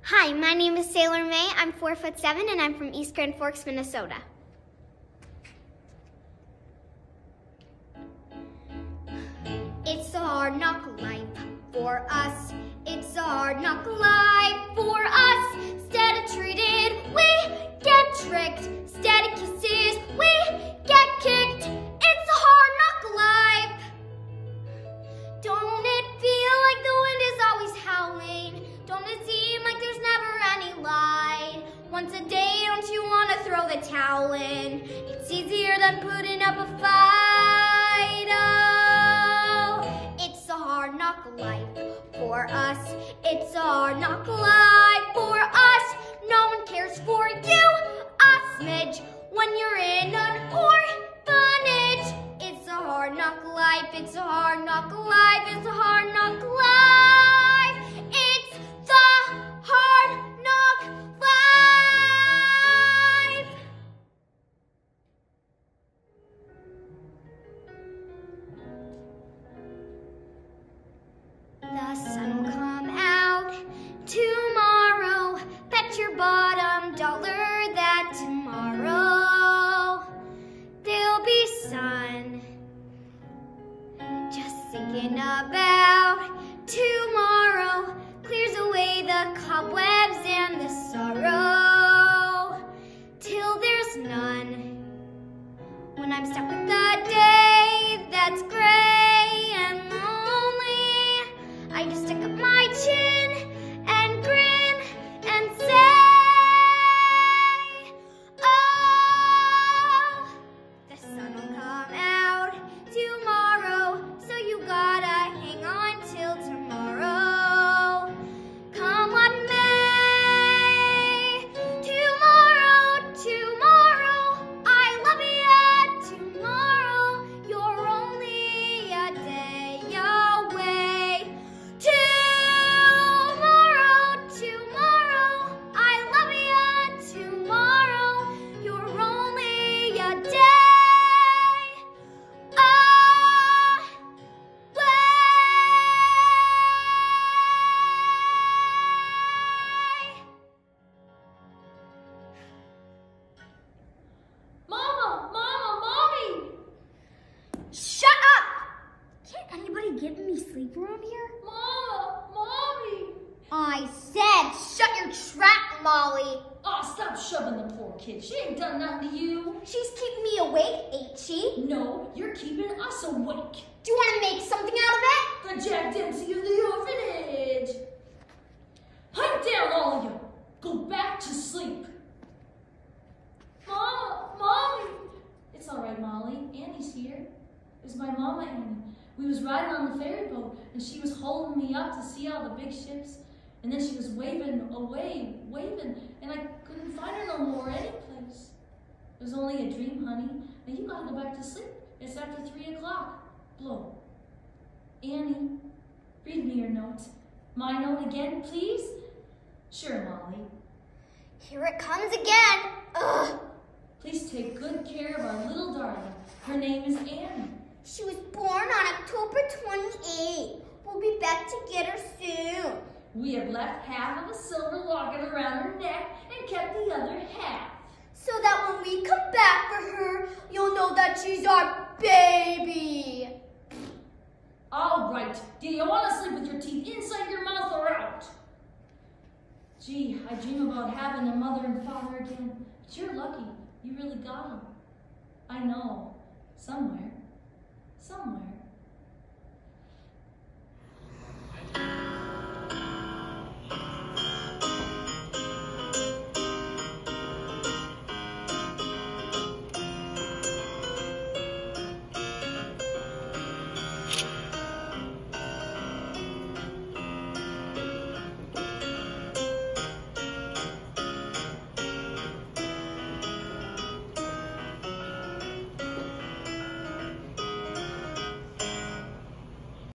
Hi, my name is Sailor May. I'm 4'7" and I'm from East Grand Forks, Minnesota. It's a hard knock life for us. It's a hard knock life for us. Instead of treated, we get tricked. Instead of kisses, we get kicked. It's a hard knock life. Don't it feel like the wind is always howling? Don't it seem like there's never any light? Once a day, don't you want to throw the towel in? It's easier than putting up a fight. Oh, it's a hard knock life for us. It's a hard knock life for us. No one cares for you a smidge when you're in an orphanage. It's a hard knock life. It's a hard knock life. It's a hard knock life. It's the hard knock life. The sun will come out tomorrow. Bet your bottom dollar that tomorrow there'll be sun. Just thinking about tomorrow clears away the cobwebs and the sorrow till there's none. When I'm stuck with a day that's gray and lonely, I just stick up my chin and grin and say, oh, the sun will come out tomorrow, so you gotta hang on till tomorrow. Come what may, tomorrow, tomorrow, I love you tomorrow, you're only a day away. Tomorrow, tomorrow, I love you tomorrow, you're only a day away. Mommy! Shut up! Can't anybody get any sleep around here? Mommy! I said shut your trap, Molly. Oh, stop shoving the poor kid. She ain't done nothing to you. She's keeping me awake, ain't she? No, you're keeping us awake. Do you want to make something out of it? The Jack Dempsey of the orphanage. Pipe down, all of you. Go back to sleep. Mommy! It's all right, Molly. Annie's here. It's my mama, Annie. We was riding on the ferry boat, and she was holding me up to see all the big ships. And then she was waving away, and I couldn't find her no more anyplace. It was only a dream, honey. Now you gotta go back to sleep. It's after 3 o'clock. Blow. Annie, read me your note. My note again, please? Sure, Molly. Here it comes again. Ugh. Please take good care of our little darling. Her name is Annie. She was born on October 28th. We'll be back to get her soon. We have left half of a silver locket around her neck and kept the other half. So that when we come back for her, you'll know that she's our baby. All right. Do you want to sleep with your teeth inside your mouth or out? Gee, I dream about having a mother and father again. But you're lucky. You really got them. I know. Somewhere.